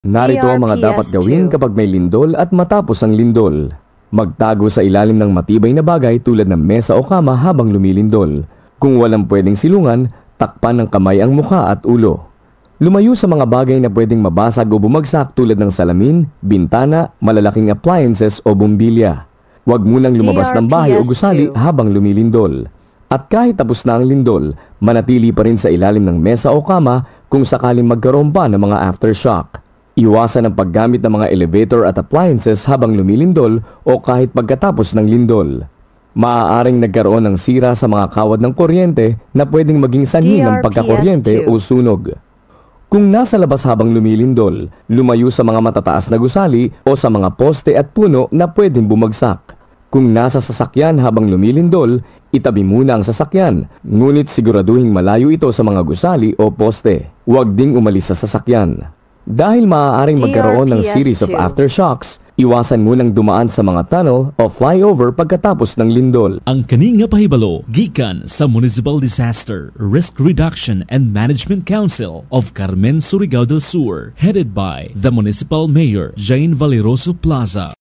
Narito ang mga dapat gawin kapag may lindol at matapos ang lindol. Magtago sa ilalim ng matibay na bagay tulad ng mesa o kama habang lumilindol. Kung walang pwedeng silungan, takpan ng kamay ang mukha at ulo. Lumayo sa mga bagay na pwedeng mabasag o bumagsak tulad ng salamin, bintana, malalaking appliances o bumbilya. Huwag munang lumabas ng bahay o gusali habang lumilindol. At kahit tapos na ang lindol, manatili pa rin sa ilalim ng mesa o kama kung sakaling magkaroon pa ng mga aftershock. Iwasan ang paggamit ng mga elevator at appliances habang lumilindol o kahit pagkatapos ng lindol. Maaaring nagkaroon ng sira sa mga kawad ng kuryente na pwedeng maging sanhi ng pagkakuryente o sunog. Kung nasa labas habang lumilindol, lumayo sa mga matataas na gusali o sa mga poste at puno na pwedeng bumagsak. Kung nasa sasakyan habang lumilindol, itabi muna ang sasakyan, ngunit siguraduhing malayo ito sa mga gusali o poste. Huwag ding umalis sa sasakyan. Dahil maaaring magkaroon ng series of aftershocks, iwasan munang dumaan sa mga tunnel o flyover pagkatapos ng lindol. Ang kaning nga pahibalo gikan sa Municipal Disaster Risk Reduction and Management Council of Carmen, Surigao del Sur, headed by the Municipal Mayor Jane Valeroso Plaza.